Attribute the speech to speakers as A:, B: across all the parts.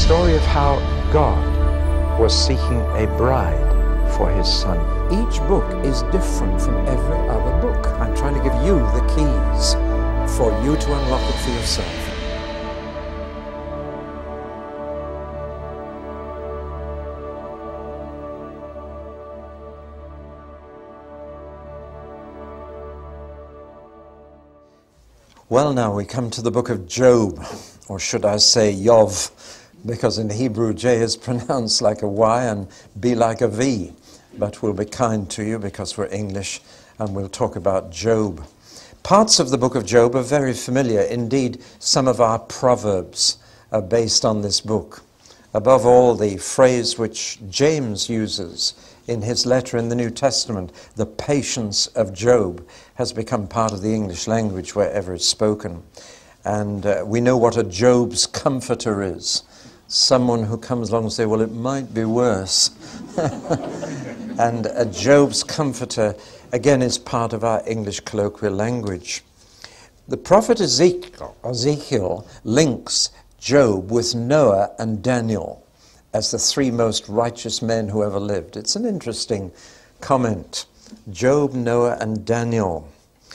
A: story of how God was seeking a bride for his son.
B: Each book is different from every other book. I'm trying to give you the keys for you to unlock it for yourself.
A: Well, now we come to the book of Job, or should I say Yov, because in Hebrew J is pronounced like a Y and B like a V. But we'll be kind to you because we're English, and we'll talk about Job. Parts of the book of Job are very familiar. Indeed, some of our proverbs are based on this book. Above all, the phrase which James uses in his letter in the New Testament, the patience of Job, has become part of the English language wherever it's spoken. And we know what a Job's comforter is. Someone who comes along and says, well, it might be worse. And a Job's comforter, again, is part of our English colloquial language. The prophet Ezekiel links Job with Noah and Daniel as the three most righteous men who ever lived. It's an interesting comment. Job, Noah, and Daniel.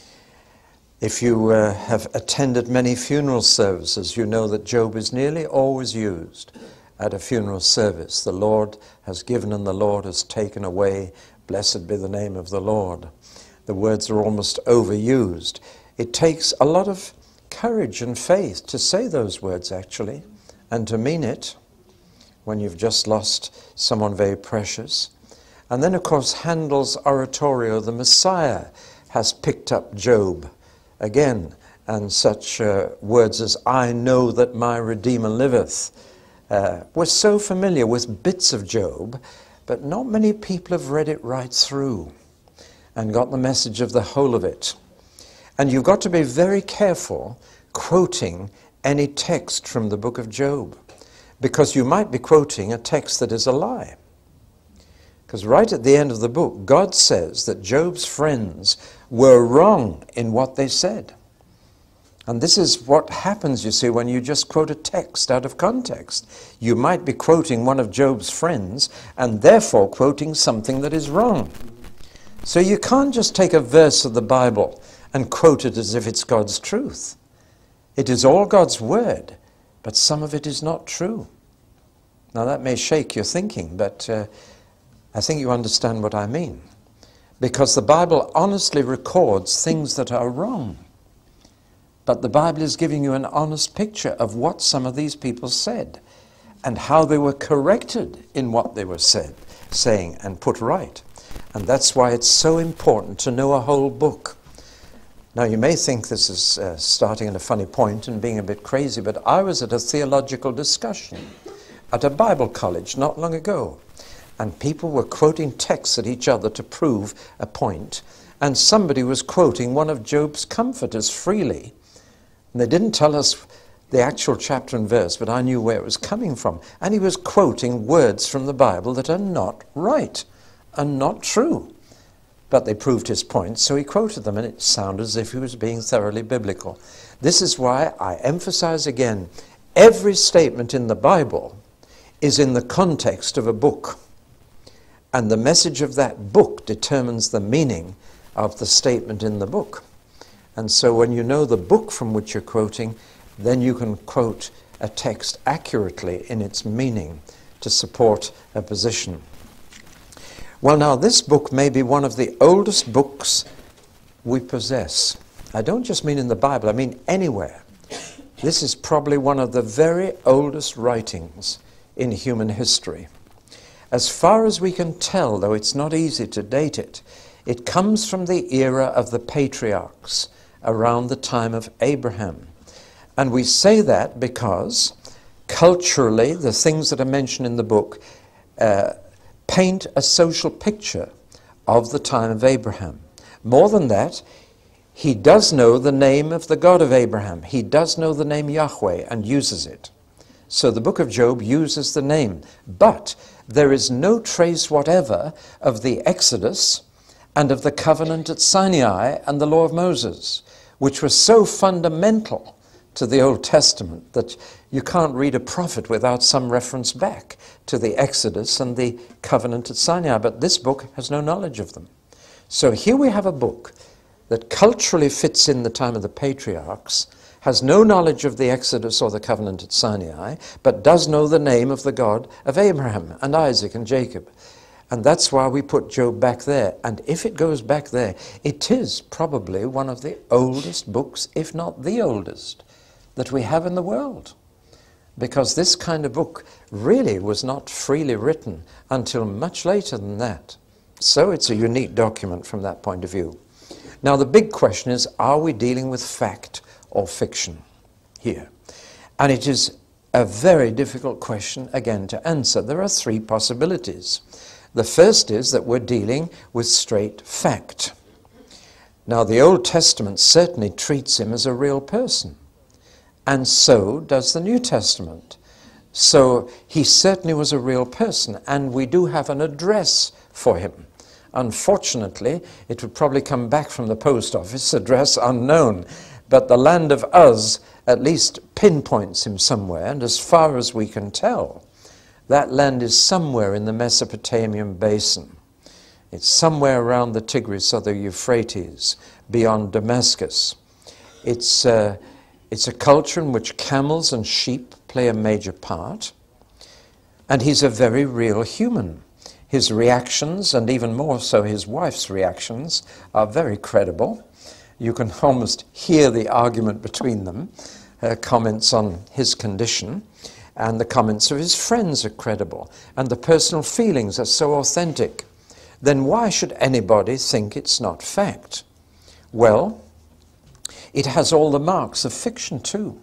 A: If you have attended many funeral services, you know that Job is nearly always used at a funeral service. The Lord has given and the Lord has taken away. Blessed be the name of the Lord. The words are almost overused. It takes a lot of courage and faith to say those words, actually, and to mean it when you've just lost someone very precious. And then, of course, Handel's oratorio, The Messiah, has picked up Job again, and such words as, I know that my Redeemer liveth. We're so familiar with bits of Job, but not many people have read it right through and got the message of the whole of it. And you've got to be very careful quoting any text from the book of Job, because you might be quoting a text that is a lie. Because right at the end of the book, God says that Job's friends were wrong in what they said. And this is what happens, you see, when you just quote a text out of context. You might be quoting one of Job's friends and therefore quoting something that is wrong. So you can't just take a verse of the Bible and quote it as if it's God's truth. It is all God's word, but some of it is not true. Now that may shake your thinking, but I think you understand what I mean. Because the Bible honestly records things that are wrong. But the Bible is giving you an honest picture of what some of these people said and how they were corrected in what they were saying and put right. And that's why it's so important to know a whole book. Now, you may think this is starting at a funny point and being a bit crazy, but I was at a theological discussion at a Bible college not long ago, and people were quoting texts at each other to prove a point, and somebody was quoting one of Job's comforters freely. And they didn't tell us the actual chapter and verse, but I knew where it was coming from. And he was quoting words from the Bible that are not right and not true. But they proved his point, so he quoted them, and it sounded as if he was being thoroughly biblical. This is why I emphasize again, every statement in the Bible is in the context of a book. And the message of that book determines the meaning of the statement in the book. And so when you know the book from which you're quoting, then you can quote a text accurately in its meaning to support a position. Well, now, this book may be one of the oldest books we possess. I don't just mean in the Bible, I mean anywhere. This is probably one of the very oldest writings in human history. As far as we can tell, though it's not easy to date it, it comes from the era of the patriarchs, around the time of Abraham. And we say that because culturally, the things that are mentioned in the book paint a social picture of the time of Abraham. More than that, he does know the name of the God of Abraham. He does know the name Yahweh and uses it. So the book of Job uses the name. But there is no trace whatever of the Exodus and of the covenant at Sinai and the law of Moses, which was so fundamental to the Old Testament, that you can't read a prophet without some reference back to the Exodus and the covenant at Sinai, but this book has no knowledge of them. So here we have a book that culturally fits in the time of the patriarchs, has no knowledge of the Exodus or the covenant at Sinai, but does know the name of the God of Abraham and Isaac and Jacob. And that's why we put Job back there. And if it goes back there, it is probably one of the oldest books, if not the oldest, that we have in the world. Because this kind of book really was not freely written until much later than that. So it's a unique document from that point of view. Now the big question is, are we dealing with fact or fiction here? And it is a very difficult question, again, to answer. There are three possibilities. The first is that we're dealing with straight fact. Now, the Old Testament certainly treats him as a real person, and so does the New Testament. So he certainly was a real person, and we do have an address for him. Unfortunately, it would probably come back from the post office, address unknown, but the land of Uz at least pinpoints him somewhere, and as far as we can tell, that land is somewhere in the Mesopotamian basin. It's somewhere around the Tigris or the Euphrates, beyond Damascus. It's a culture in which camels and sheep play a major part, and he's a very real human. His reactions, and even more so his wife's reactions, are very credible. You can almost hear the argument between them, her comments on his condition, and the comments of his friends are credible, and the personal feelings are so authentic. Then why should anybody think it's not fact? Well, it has all the marks of fiction too.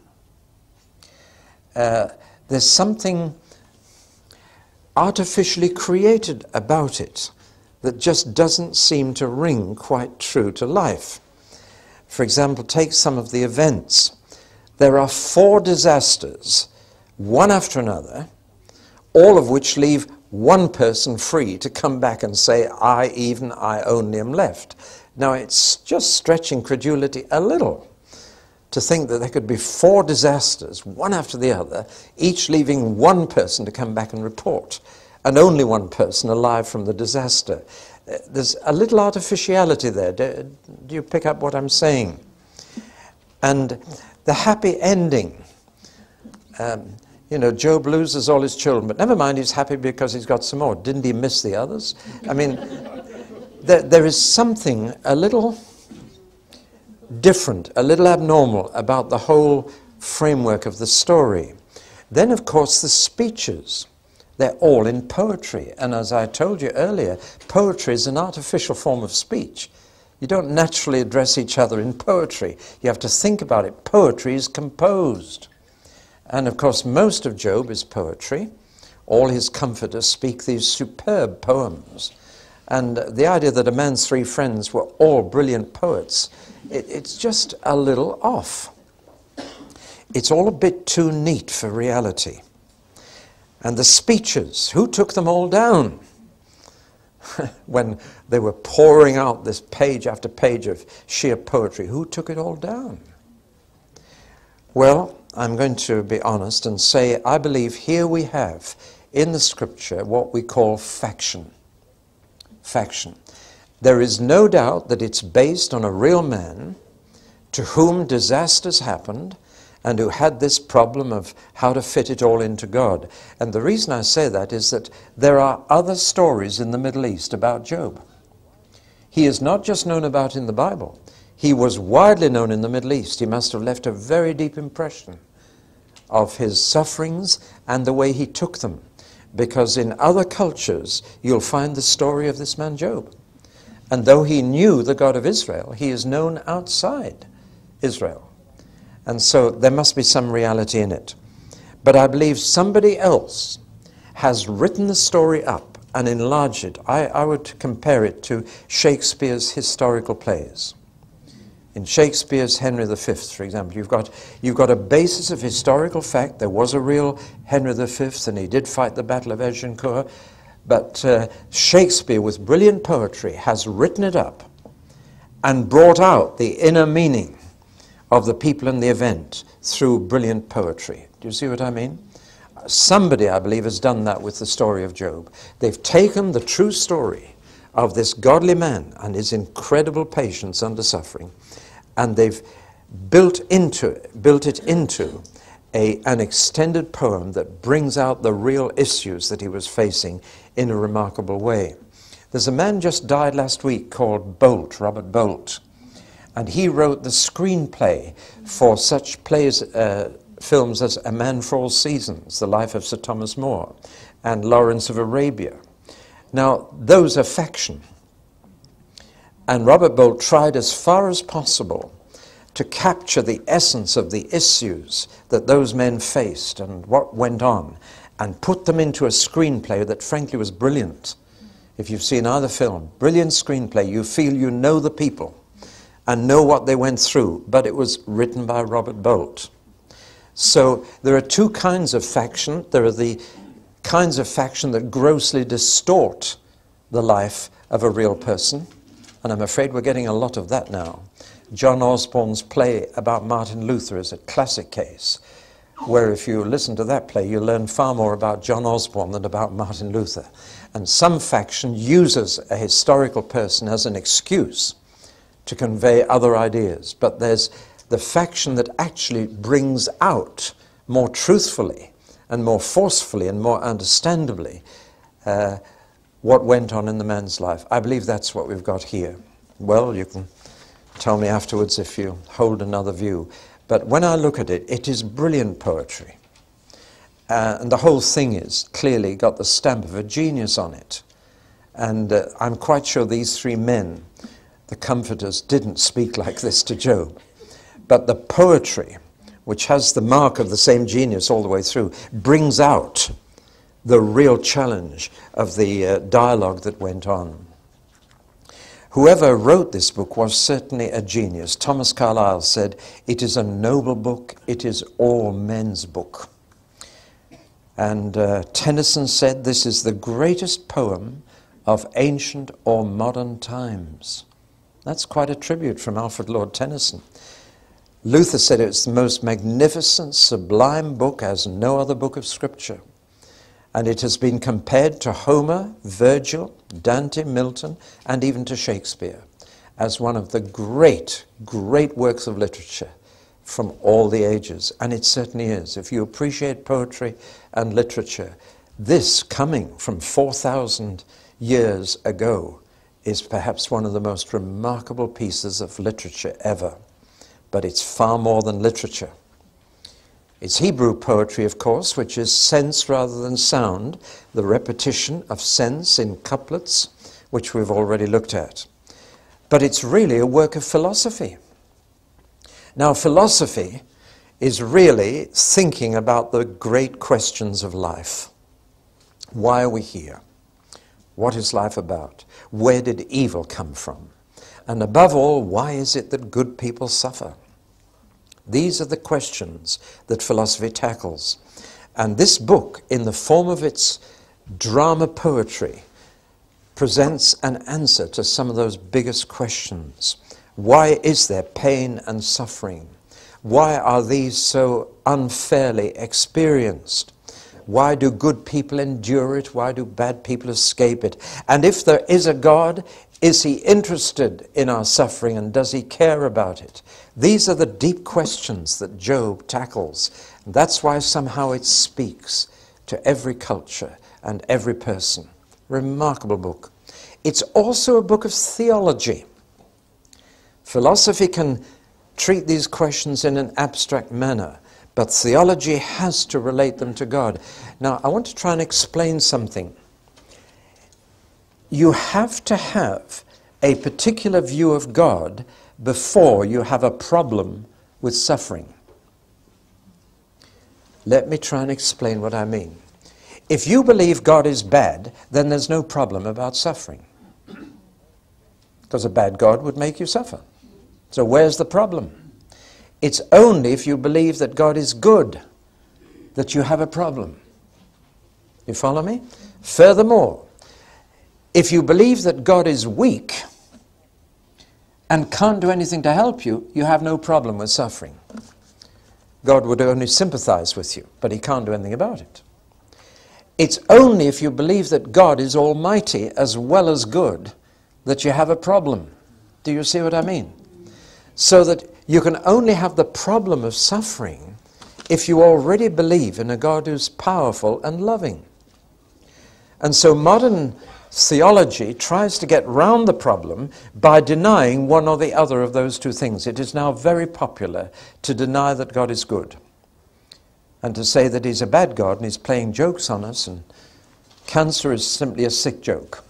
A: There's something artificially created about it that just doesn't seem to ring quite true to life. For example, take some of the events. There are 4 disasters, one after another, all of which leave one person free to come back and say, I only am left. Now, it's just stretching credulity a little to think that there could be 4 disasters, one after the other, each leaving one person to come back and report, and only one person alive from the disaster. There's a little artificiality there. Do you pick up what I'm saying? And the happy ending. Job loses all his children, but never mind, he's happy because he's got some more. Didn't he miss the others? I mean, there is something a little different, a little abnormal about the whole framework of the story. Then, of course, the speeches. They're all in poetry. And as I told you earlier, poetry is an artificial form of speech. You don't naturally address each other in poetry. You have to think about it. Poetry is composed. And of course, most of Job is poetry. All his comforters speak these superb poems. And the idea that a man's 3 friends were all brilliant poets, it's just a little off. It's all a bit too neat for reality. And the speeches, who took them all down? When they were pouring out this page after page of sheer poetry, who took it all down? Well, I'm going to be honest and say I believe here we have in the scripture what we call faction. Faction. There is no doubt that it's based on a real man to whom disasters happened and who had this problem of how to fit it all into God. And the reason I say that is that there are other stories in the Middle East about Job. He is not just known about in the Bible. He was widely known in the Middle East. He must have left a very deep impression of his sufferings and the way he took them. Because in other cultures, you'll find the story of this man Job. And though he knew the God of Israel, he is known outside Israel. And so there must be some reality in it. But I believe somebody else has written the story up and enlarged it. I would compare it to Shakespeare's historical plays. In Shakespeare's Henry V, for example, you've got a basis of historical fact. There was a real Henry V, and he did fight the Battle of Agincourt. But Shakespeare, with brilliant poetry, has written it up and brought out the inner meaning of the people in the event through brilliant poetry. Do you see what I mean? Somebody, I believe, has done that with the story of Job. They've taken the true story of this godly man and his incredible patience under suffering, and they've built it into an extended poem that brings out the real issues that he was facing in a remarkable way. There's a man just died last week called Bolt, Robert Bolt, and he wrote the screenplay for such plays, films as A Man for All Seasons, The Life of Sir Thomas More, and Lawrence of Arabia. Now, those are fiction. And Robert Bolt tried as far as possible to capture the essence of the issues that those men faced and what went on, and put them into a screenplay that frankly was brilliant. If you've seen either film, brilliant screenplay, you feel you know the people and know what they went through, but it was written by Robert Bolt. So there are two kinds of faction. There are the kinds of faction that grossly distort the life of a real person, and I'm afraid we're getting a lot of that now. John Osborne's play about Martin Luther is a classic case, where if you listen to that play, you learn far more about John Osborne than about Martin Luther. And some faction uses a historical person as an excuse to convey other ideas, but there's the faction that actually brings out more truthfully and more forcefully and more understandably what went on in the man's life. I believe that's what we've got here. Well, you can tell me afterwards if you hold another view. But when I look at it, it is brilliant poetry. And the whole thing is clearly got the stamp of a genius on it. And I'm quite sure these three men, the comforters, didn't speak like this to Job. But the poetry, which has the mark of the same genius all the way through, brings out the real challenge of the dialogue that went on. Whoever wrote this book was certainly a genius. Thomas Carlyle said, "It is a noble book, it is all men's book." And Tennyson said, "This is the greatest poem of ancient or modern times." That's quite a tribute from Alfred Lord Tennyson. Luther said it's the most magnificent, sublime book as no other book of Scripture. And it has been compared to Homer, Virgil, Dante, Milton, and even to Shakespeare as one of the great, great works of literature from all the ages. And it certainly is. If you appreciate poetry and literature, this, coming from 4,000 years ago, is perhaps one of the most remarkable pieces of literature ever. But it's far more than literature. It's Hebrew poetry, of course, which is sense rather than sound, the repetition of sense in couplets, which we've already looked at. But it's really a work of philosophy. Now, philosophy is really thinking about the great questions of life. Why are we here? What is life about? Where did evil come from? And above all, why is it that good people suffer? These are the questions that philosophy tackles. And this book, in the form of its drama poetry, presents an answer to some of those biggest questions. Why is there pain and suffering? Why are these so unfairly experienced? Why do good people endure it? Why do bad people escape it? And if there is a God, is he interested in our suffering, and does he care about it? These are the deep questions that Job tackles. And that's why somehow it speaks to every culture and every person. Remarkable book. It's also a book of theology. Philosophy can treat these questions in an abstract manner, but theology has to relate them to God. Now, I want to try and explain something. You have to have a particular view of God before you have a problem with suffering. Let me try and explain what I mean. If you believe God is bad, then there's no problem about suffering, because a bad God would make you suffer. So where's the problem? It's only if you believe that God is good that you have a problem. You follow me? Furthermore, if you believe that God is weak, and can't do anything to help you, you have no problem with suffering. God would only sympathize with you, but he can't do anything about it. It's only if you believe that God is almighty as well as good that you have a problem. Do you see what I mean? So that you can only have the problem of suffering if you already believe in a God who's powerful and loving. And so modern theology tries to get round the problem by denying one or the other of those two things. It is now very popular to deny that God is good and to say that he's a bad God and he's playing jokes on us, and cancer is simply a sick joke.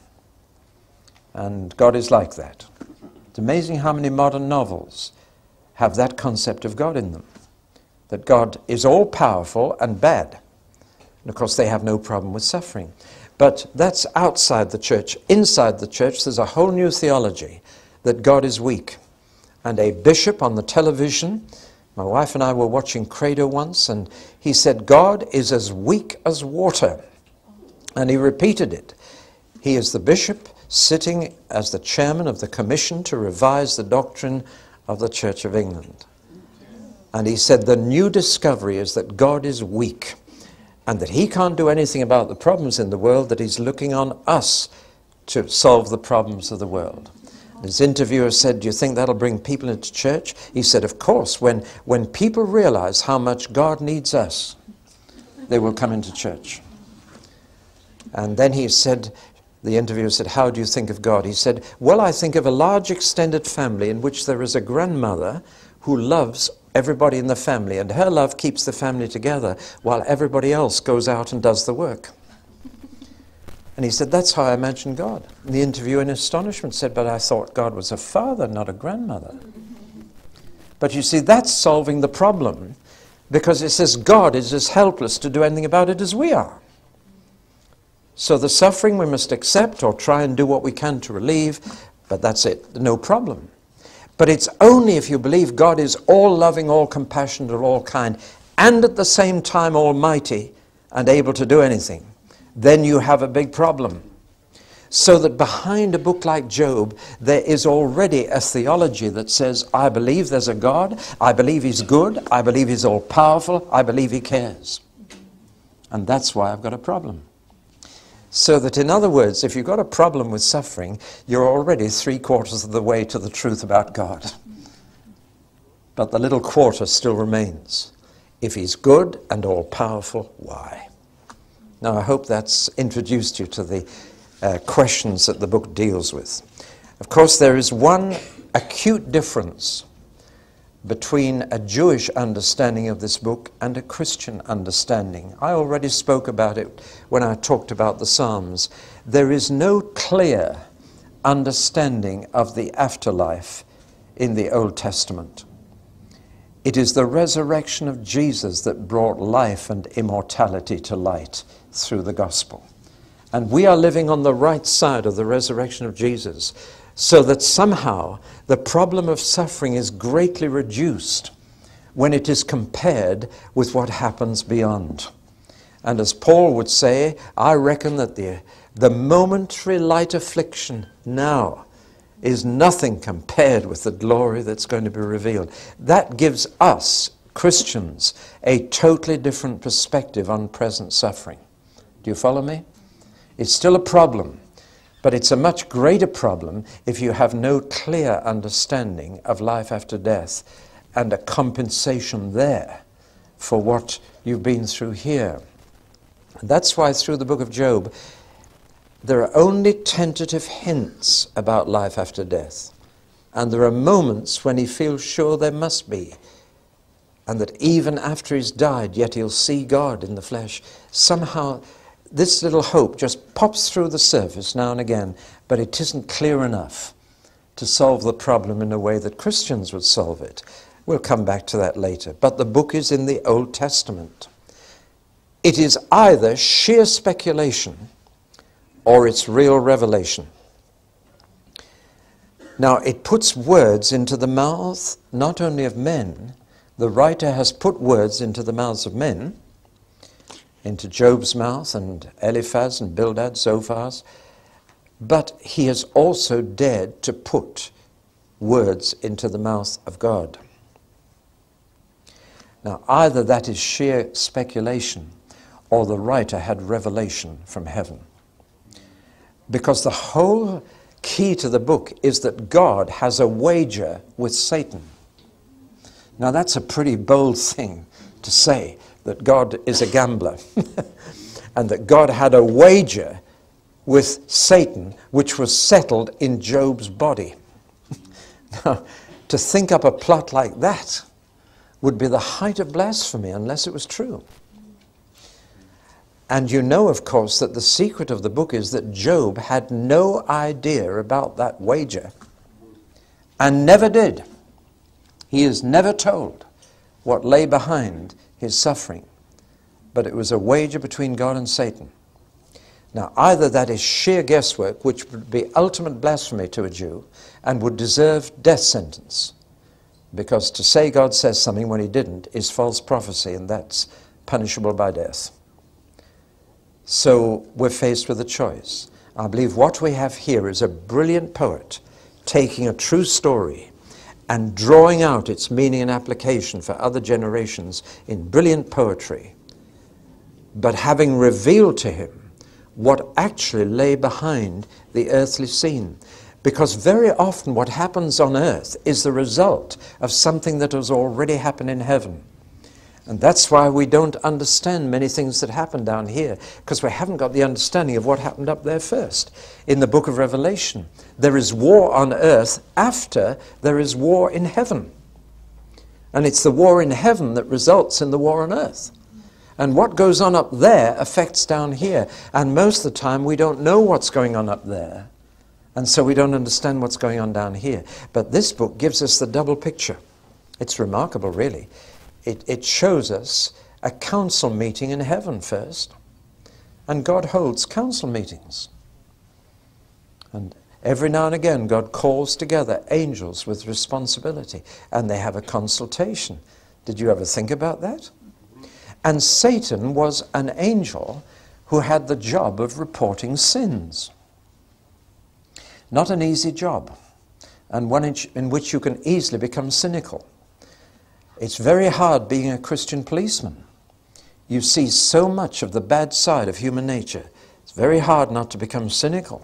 A: And God is like that. It's amazing how many modern novels have that concept of God in them, that God is all-powerful and bad. And of course they have no problem with suffering. But that's outside the church. Inside the church, there's a whole new theology that God is weak. And a bishop on the television, my wife and I were watching Credo once, and he said, God is as weak as water. And he repeated it. He is the bishop sitting as the chairman of the commission to revise the doctrine of the Church of England. And he said, the new discovery is that God is weak, and that he can't do anything about the problems in the world, that he's looking on us to solve the problems of the world. His interviewer said, do you think that'll bring people into church? He said, of course, when people realize how much God needs us, they will come into church. And then he said, the interviewer said, how do you think of God? He said, well, I think of a large extended family in which there is a grandmother who loves everybody in the family, and her love keeps the family together while everybody else goes out and does the work. And he said, that's how I imagine God. And the interviewer in astonishment said, but I thought God was a father, not a grandmother. But you see, that's solving the problem, because it says God is as helpless to do anything about it as we are. So the suffering we must accept or try and do what we can to relieve, but that's it, no problem. But it's only if you believe God is all-loving, all-compassionate, all kind, and at the same time almighty and able to do anything, then you have a big problem. So that behind a book like Job, there is already a theology that says, I believe there's a God, I believe he's good, I believe he's all-powerful, I believe he cares. And that's why I've got a problem. So that, in other words, if you've got a problem with suffering, you're already 3/4 of the way to the truth about God. But the little quarter still remains. If he's good and all-powerful, why? Now, I hope that's introduced you to the questions that the book deals with. Of course, there is one acute difference between a Jewish understanding of this book and a Christian understanding. I already spoke about it when I talked about the Psalms. There is no clear understanding of the afterlife in the Old Testament. It is the resurrection of Jesus that brought life and immortality to light through the gospel. And we are living on the right side of the resurrection of Jesus, so that somehow the problem of suffering is greatly reduced when it is compared with what happens beyond. And as Paul would say, I reckon that the momentary light affliction now is nothing compared with the glory that's going to be revealed. That gives us, Christians, a totally different perspective on present suffering. Do you follow me? It's still a problem. But it's a much greater problem if you have no clear understanding of life after death and a compensation there for what you've been through here. And that's why through the book of Job, there are only tentative hints about life after death. And there are moments when he feels sure there must be. And that even after he's died, yet he'll see God in the flesh. Somehow this little hope just pops through the surface now and again, but it isn't clear enough to solve the problem in a way that Christians would solve it. We'll come back to that later. But the book is in the Old Testament. It is either sheer speculation or it's real revelation. Now, it puts words into the mouth not only of men. The writer has put words into the mouths of men, into Job's mouth and Eliphaz and Bildad, Zophar's, but he has also dared to put words into the mouth of God. Now, either that is sheer speculation or the writer had revelation from heaven. Because the whole key to the book is that God has a wager with Satan. Now, that's a pretty bold thing to say, that God is a gambler and that God had a wager with Satan, which was settled in Job's body. Now, to think up a plot like that would be the height of blasphemy unless it was true. And you know, of course, that the secret of the book is that Job had no idea about that wager and never did. He is never told what lay behind his suffering, but it was a wager between God and Satan. Now, either that is sheer guesswork, which would be ultimate blasphemy to a Jew and would deserve death sentence, because to say God says something when he didn't is false prophecy, and that's punishable by death. So we're faced with a choice. I believe what we have here is a brilliant poet taking a true story and drawing out its meaning and application for other generations in brilliant poetry, but having revealed to him what actually lay behind the earthly scene. Because very often what happens on earth is the result of something that has already happened in heaven. And that's why we don't understand many things that happen down here, because we haven't got the understanding of what happened up there first. In the book of Revelation, there is war on earth after there is war in heaven. And it's the war in heaven that results in the war on earth. And what goes on up there affects down here. And most of the time we don't know what's going on up there. And so we don't understand what's going on down here. But this book gives us the double picture. It's remarkable, really. It shows us a council meeting in heaven first. And God holds council meetings. And every now and again God calls together angels with responsibility. And they have a consultation. Did you ever think about that? And Satan was an angel who had the job of reporting sins. Not an easy job, and one in which you can easily become cynical. It's very hard being a Christian policeman. You see so much of the bad side of human nature. It's very hard not to become cynical.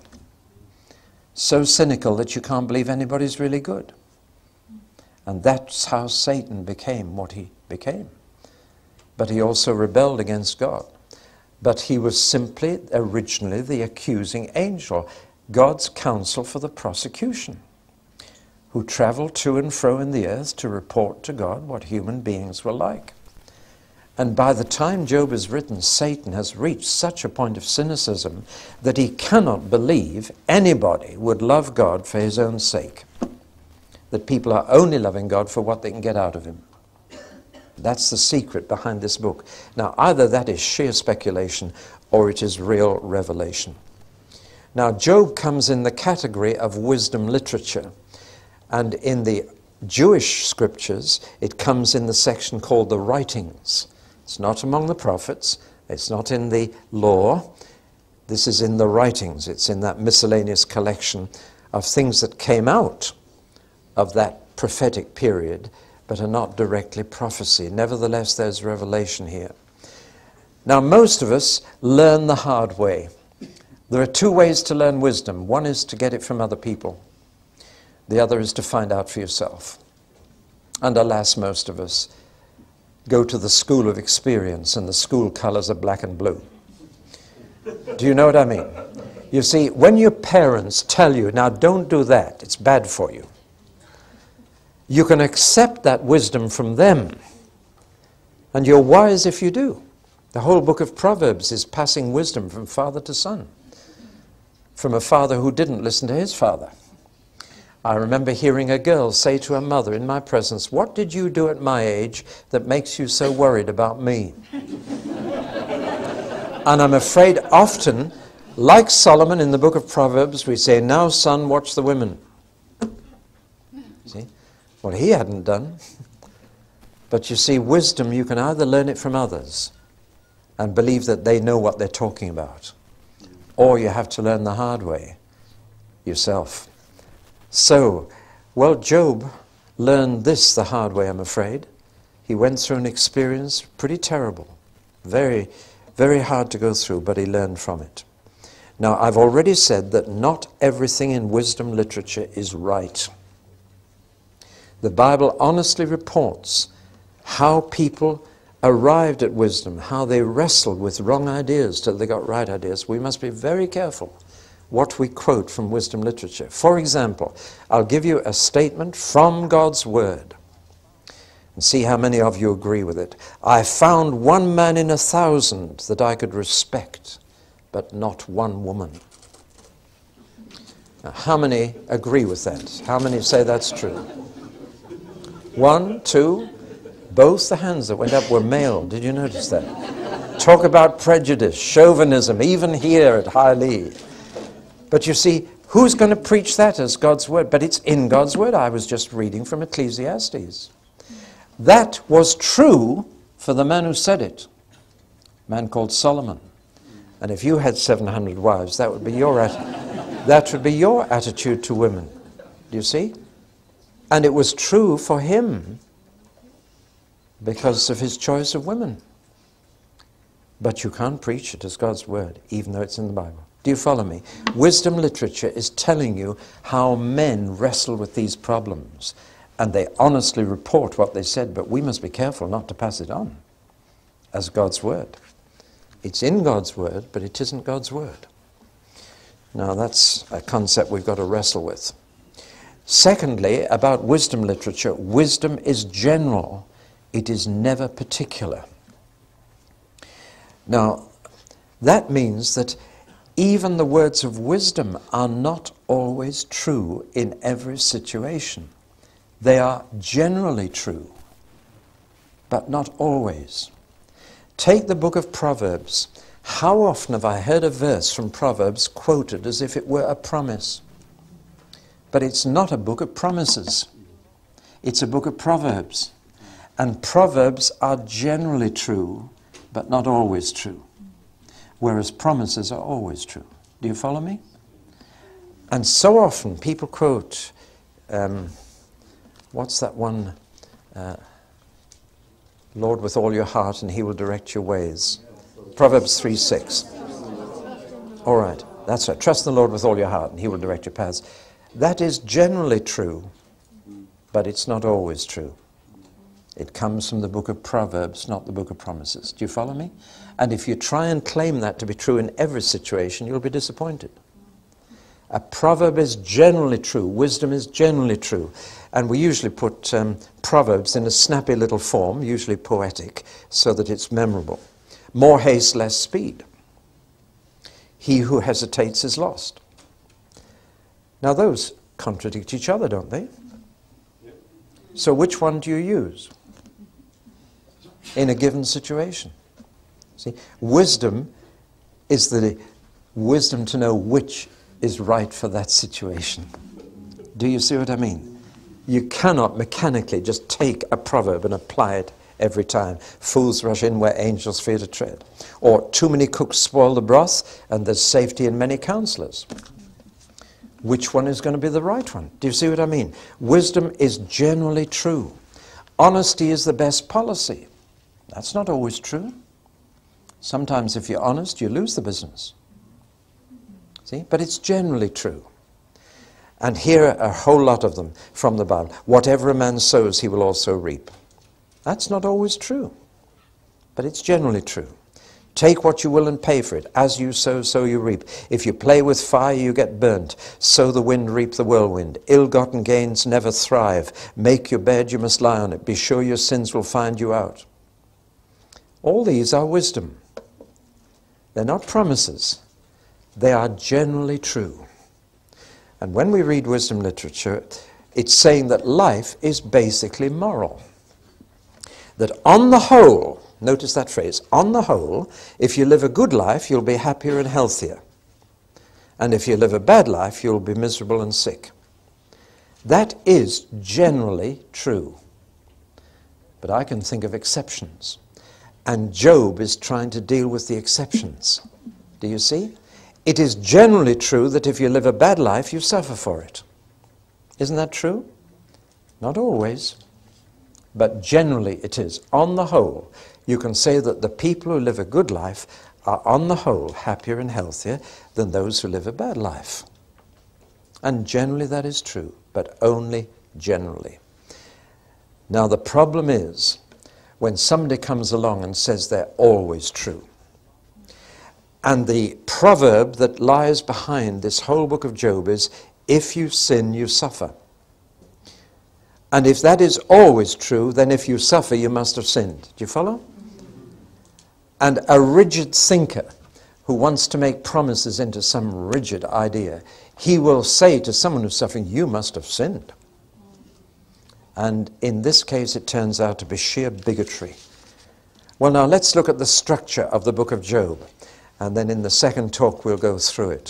A: So cynical that you can't believe anybody's really good. And that's how Satan became what he became. But he also rebelled against God. But he was simply, originally, the accusing angel, God's counsel for the prosecution, who traveled to and fro in the earth to report to God what human beings were like. And by the time Job is written, Satan has reached such a point of cynicism that he cannot believe anybody would love God for his own sake, that people are only loving God for what they can get out of him. That's the secret behind this book. Now, either that is sheer speculation or it is real revelation. Now, Job comes in the category of wisdom literature. And in the Jewish scriptures, it comes in the section called the writings. It's not among the prophets. It's not in the law. This is in the writings. It's in that miscellaneous collection of things that came out of that prophetic period, but are not directly prophecy. Nevertheless, there's revelation here. Now, most of us learn the hard way. There are two ways to learn wisdom. One is to get it from other people. The other is to find out for yourself. And alas, most of us go to the school of experience, and the school colors are black and blue. Do you know what I mean? You see, when your parents tell you, now don't do that, it's bad for you, you can accept that wisdom from them, and you're wise if you do. The whole book of Proverbs is passing wisdom from father to son, from a father who didn't listen to his father. I remember hearing a girl say to her mother in my presence, "What did you do at my age that makes you so worried about me?" And I'm afraid often, like Solomon in the book of Proverbs, we say, "Now, son, watch the women." See? Well, he hadn't done. But you see, wisdom, you can either learn it from others and believe that they know what they're talking about, or you have to learn the hard way yourself. So, Well, Job learned this the hard way, I'm afraid. He went through an experience pretty terrible, very, very hard to go through, but he learned from it. Now, I've already said that not everything in wisdom literature is right. The Bible honestly reports how people arrived at wisdom, how they wrestled with wrong ideas till they got right ideas. We must be very careful what we quote from wisdom literature. For example, I'll give you a statement from God's Word and see how many of you agree with it. I found one man in 1,000 that I could respect, but not one woman. Now, how many agree with that? How many say that's true? 1, 2, both the hands that went up were male. Did you notice that? Talk about prejudice, chauvinism, even here at Highley. But you see, who's going to preach that as God's Word? But it's in God's Word. I was just reading from Ecclesiastes. That was true for the man who said it, a man called Solomon. And if you had 700 wives, that would be your attitude to women. Do you see? And it was true for him because of his choice of women. But you can't preach it as God's Word, even though it's in the Bible. Do you follow me? Wisdom literature is telling you how men wrestle with these problems. And they honestly report what they said, but we must be careful not to pass it on as God's Word. It's in God's Word, but it isn't God's Word. Now, that's a concept we've got to wrestle with. Secondly, about wisdom literature, wisdom is general. It is never particular. Now, that means that even the words of wisdom are not always true in every situation. They are generally true, but not always. Take the book of Proverbs. How often have I heard a verse from Proverbs quoted as if it were a promise? But it's not a book of promises. It's a book of Proverbs. And Proverbs are generally true, but not always true. Whereas promises are always true. Do you follow me? And so often people quote, what's that one? Lord, with all your heart and he will direct your ways. Proverbs 3:6. All right, that's right. Trust in the Lord with all your heart and he will direct your paths. That is generally true, but it's not always true. It comes from the book of Proverbs, not the book of promises. Do you follow me? And if you try and claim that to be true in every situation, you'll be disappointed. A proverb is generally true. Wisdom is generally true. And we usually put proverbs in a snappy little form, usually poetic, so that it's memorable. More haste, less speed. He who hesitates is lost. Now those contradict each other, don't they? So which one do you use in a given situation? See, wisdom is the wisdom to know which is right for that situation. Do you see what I mean? You cannot mechanically just take a proverb and apply it every time. Fools rush in where angels fear to tread. Or too many cooks spoil the broth and there's safety in many counselors. Which one is going to be the right one? Do you see what I mean? Wisdom is generally true. Honesty is the best policy. That's not always true. Sometimes if you're honest, you lose the business. See? But it's generally true. And here are a whole lot of them from the Bible. Whatever a man sows, he will also reap. That's not always true, but it's generally true. Take what you will and pay for it. As you sow, so you reap. If you play with fire, you get burnt. Sow the wind, reap the whirlwind. Ill-gotten gains never thrive. Make your bed, you must lie on it. Be sure your sins will find you out. All these are wisdom. They're not promises. They are generally true. And when we read wisdom literature, it's saying that life is basically moral. That on the whole, notice that phrase, on the whole, if you live a good life, you'll be happier and healthier. And if you live a bad life, you'll be miserable and sick. That is generally true. But I can think of exceptions. And Job is trying to deal with the exceptions. Do you see? It is generally true that if you live a bad life, you suffer for it. Isn't that true? Not always, but generally it is. On the whole, you can say that the people who live a good life are on the whole happier and healthier than those who live a bad life. And generally that is true, but only generally. Now the problem is when somebody comes along and says they're always true. And the proverb that lies behind this whole book of Job is, if you sin, you suffer. And if that is always true, then if you suffer, you must have sinned. Do you follow? And a rigid thinker who wants to make promises into some rigid idea, he will say to someone who's suffering, you must have sinned. And in this case, it turns out to be sheer bigotry. Well, now let's look at the structure of the book of Job. And then in the second talk, we'll go through it.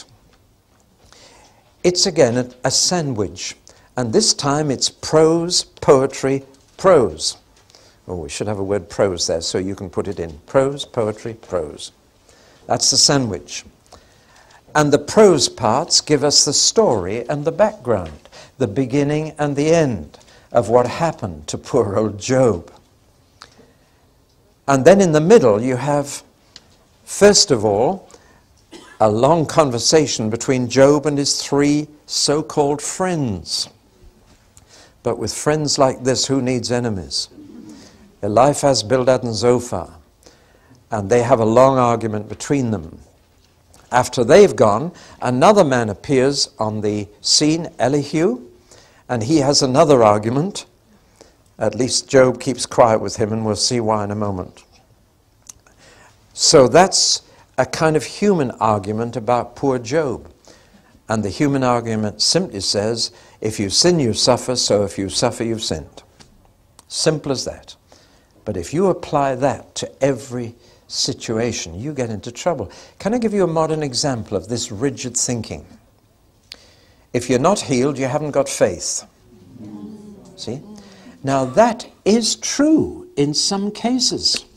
A: It's again a sandwich. And this time it's prose, poetry, prose. Oh, we should have a word prose there so you can put it in. Prose, poetry, prose. That's the sandwich. And the prose parts give us the story and the background, the beginning and the end of what happened to poor old Job. And then in the middle you have, first of all, a long conversation between Job and his three so-called friends. But with friends like this, who needs enemies? Eliphaz, Bildad, and Zophar. And they have a long argument between them. After they've gone, another man appears on the scene, Elihu, and he has another argument. At least Job keeps quiet with him, and we'll see why in a moment. So that's a kind of human argument about poor Job. And the human argument simply says, if you sin, you suffer, so if you suffer, you've sinned. Simple as that. But if you apply that to every situation, you get into trouble. Can I give you a modern example of this rigid thinking? If you're not healed, you haven't got faith. See? Now that is true in some cases.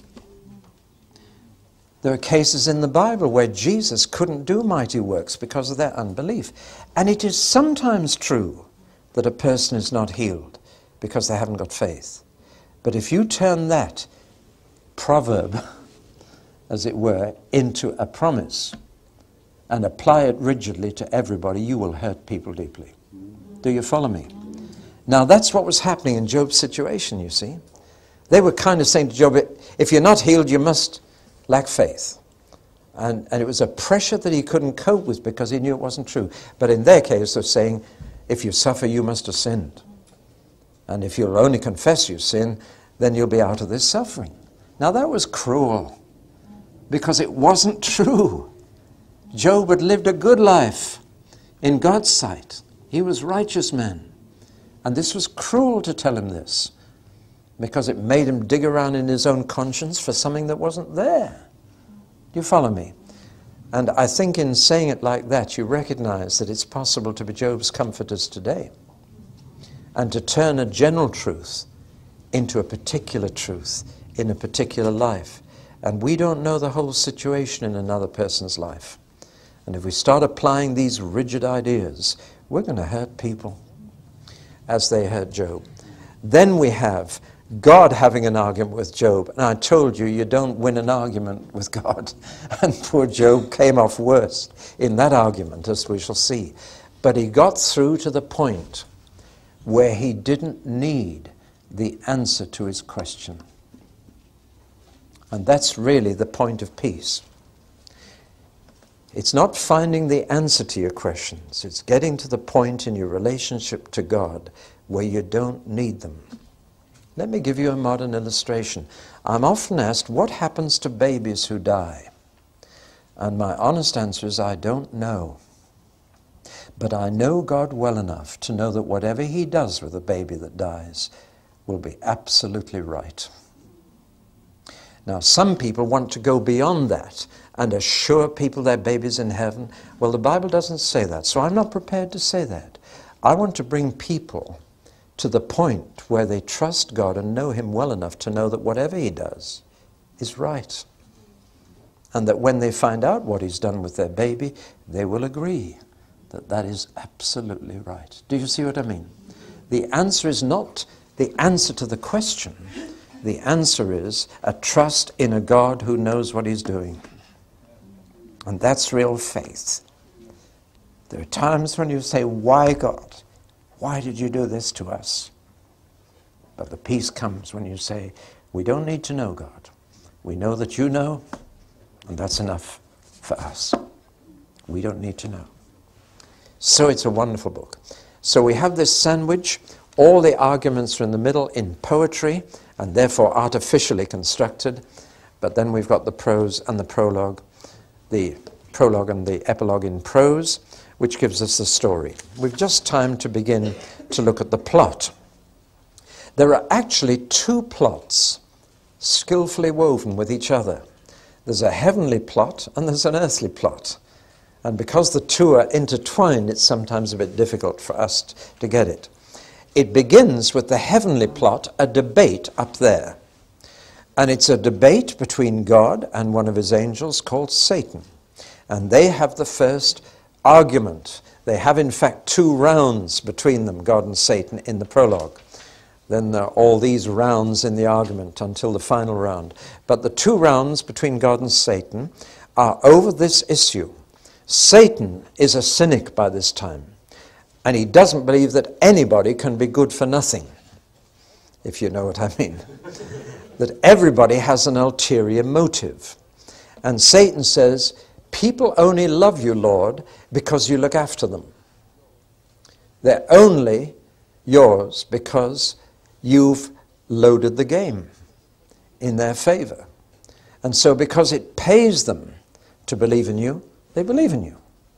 A: There are cases in the Bible where Jesus couldn't do mighty works because of their unbelief. And it is sometimes true that a person is not healed because they haven't got faith. But if you turn that proverb, as it were, into a promise and apply it rigidly to everybody, you will hurt people deeply. Do you follow me? Now that's what was happening in Job's situation, you see. They were kind of saying to Job, if you're not healed, you must lack faith. And it was a pressure that he couldn't cope with because he knew it wasn't true. But in their case, they're saying, if you suffer, you must have sinned. And if you'll only confess your sin, then you'll be out of this suffering. Now that was cruel because it wasn't true. Job had lived a good life in God's sight. He was a righteous man. And this was cruel to tell him this because it made him dig around in his own conscience for something that wasn't there. Do you follow me? And I think in saying it like that, you recognize that it's possible to be Job's comforters today and to turn a general truth into a particular truth in a particular life. And we don't know the whole situation in another person's life. And if we start applying these rigid ideas, we're going to hurt people as they hurt Job. Then we have God having an argument with Job. And I told you, you don't win an argument with God. And poor Job came off worst in that argument, as we shall see. But he got through to the point where he didn't need the answer to his question. And that's really the point of peace. It's not finding the answer to your questions. It's getting to the point in your relationship to God where you don't need them. Let me give you a modern illustration. I'm often asked, what happens to babies who die? And my honest answer is, I don't know. But I know God well enough to know that whatever he does with a baby that dies will be absolutely right. Now, some people want to go beyond that and assure people their baby's in heaven. Well, the Bible doesn't say that, so I'm not prepared to say that. I want to bring people to the point where they trust God and know him well enough to know that whatever he does is right. And that when they find out what he's done with their baby, they will agree that that is absolutely right. Do you see what I mean? The answer is not the answer to the question. The answer is a trust in a God who knows what he's doing. And that's real faith. There are times when you say, why God? Why did you do this to us? But the peace comes when you say, we don't need to know God. We know that you know, and that's enough for us. We don't need to know. So it's a wonderful book. So we have this sandwich. All the arguments are in the middle in poetry, and therefore artificially constructed. But then we've got the prose and the prologue and the epilogue in prose, which gives us the story. We've just time to begin to look at the plot. There are actually two plots skillfully woven with each other. There's a heavenly plot and there's an earthly plot. And because the two are intertwined, it's sometimes a bit difficult for us to get it. It begins with the heavenly plot, a debate up there. And it's a debate between God and one of his angels called Satan. And they have the first argument. They have, in fact, 2 rounds between them, God and Satan, in the prologue. Then there are all these rounds in the argument until the final round. But the 2 rounds between God and Satan are over this issue. Satan is a cynic by this time, and he doesn't believe that anybody can be good for nothing, if you know what I mean. That everybody has an ulterior motive. And Satan says, people only love you, Lord, because you look after them. They're only yours because you've loaded the game in their favor. And so because it pays them to believe in you, they believe in you.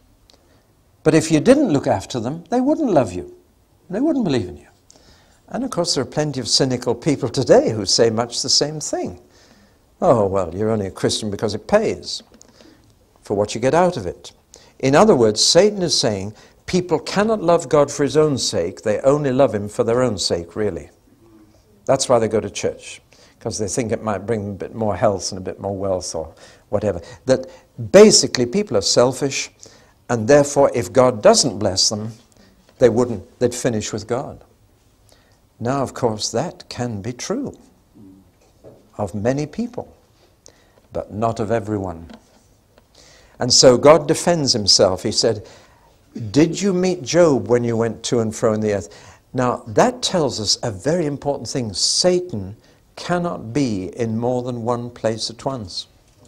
A: But if you didn't look after them, they wouldn't love you. They wouldn't believe in you. And of course there are plenty of cynical people today who say much the same thing. Oh, well, you're only a Christian because it pays for what you get out of it. In other words, Satan is saying people cannot love God for his own sake. They only love him for their own sake, really. That's why they go to church, because they think it might bring them a bit more health and a bit more wealth or whatever. That basically people are selfish, and therefore if God doesn't bless them, they'd finish with God. Now, of course, that can be true of many people, but not of everyone. And so God defends himself. He said, did you meet Job when you went to and fro in the earth? Now, that tells us a very important thing. Satan cannot be in more than one place at once.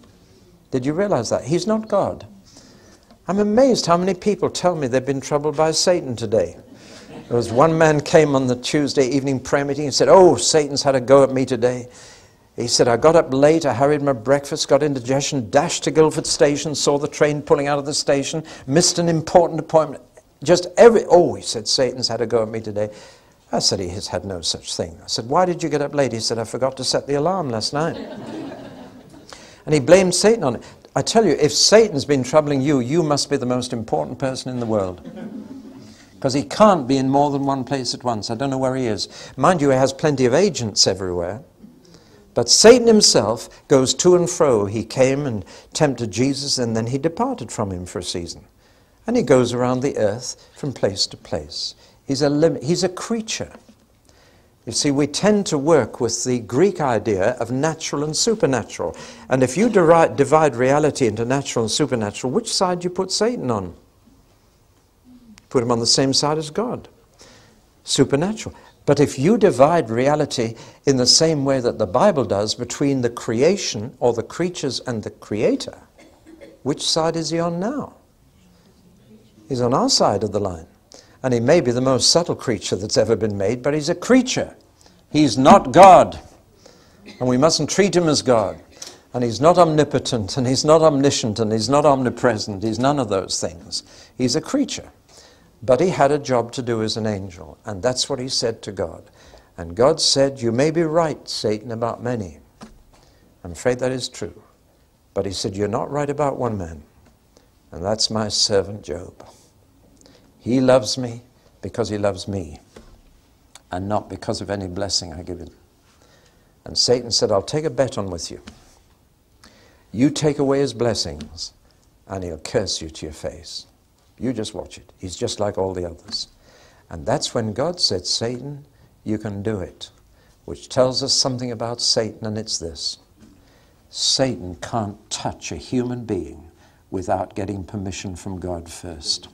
A: Did you realize that? He's not God. I'm amazed how many people tell me they've been troubled by Satan today. There was one man came on the Tuesday evening prayer meeting and said, oh, Satan's had a go at me today. He said, I got up late, I hurried my breakfast, got indigestion, dashed to Guildford Station, saw the train pulling out of the station, missed an important appointment. He said, Satan's had a go at me today. I said, he has had no such thing. I said, why did you get up late? He said, I forgot to set the alarm last night. And he blamed Satan on it. I tell you, if Satan's been troubling you, you must be the most important person in the world. Because he can't be in more than one place at once. I don't know where he is. Mind you, he has plenty of agents everywhere. But Satan himself goes to and fro. He came and tempted Jesus, and then he departed from him for a season. And he goes around the earth from place to place. He's a creature. You see, we tend to work with the Greek idea of natural and supernatural. And if you divide reality into natural and supernatural, which side do you put Satan on? Put him on the same side as God. Supernatural. But if you divide reality in the same way that the Bible does between the creation or the creatures and the Creator, which side is he on now? He's on our side of the line. And he may be the most subtle creature that's ever been made, but he's a creature. He's not God. And we mustn't treat him as God. And he's not omnipotent, and he's not omniscient, and he's not omnipresent. He's none of those things. He's a creature. But he had a job to do as an angel, and that's what he said to God. And God said, you may be right, Satan, about many. I'm afraid that is true. But he said, you're not right about one man, and that's my servant Job. He loves me because he loves me, and not because of any blessing I give him. And Satan said, I'll take a bet on with you. You take away his blessings, and he'll curse you to your face. You just watch it. He's just like all the others. And that's when God said, Satan, you can do it. Which tells us something about Satan, and it's this. Satan can't touch a human being without getting permission from God first.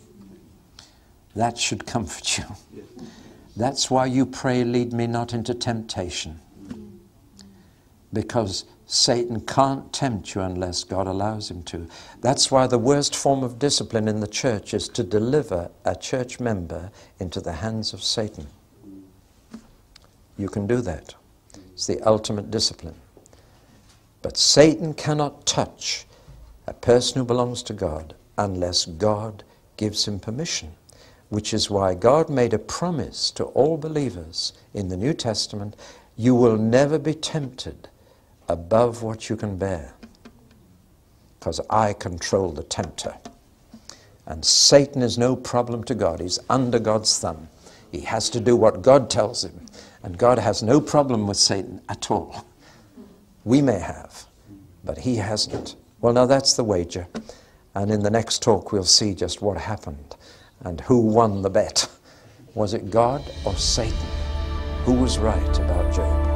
A: That should comfort you. That's why you pray, lead me not into temptation. Because Satan can't tempt you unless God allows him to. That's why the worst form of discipline in the church is to deliver a church member into the hands of Satan. You can do that. It's the ultimate discipline. But Satan cannot touch a person who belongs to God unless God gives him permission, which is why God made a promise to all believers in the New Testament, you will never be tempted above what you can bear, because I control the tempter. And Satan is no problem to God. He's under God's thumb. He has to do what God tells him, and God has no problem with Satan at all. We may have, but he hasn't. Well, now that's the wager, and in the next talk we'll see just what happened and who won the bet. Was it God or Satan? Who was right about Job?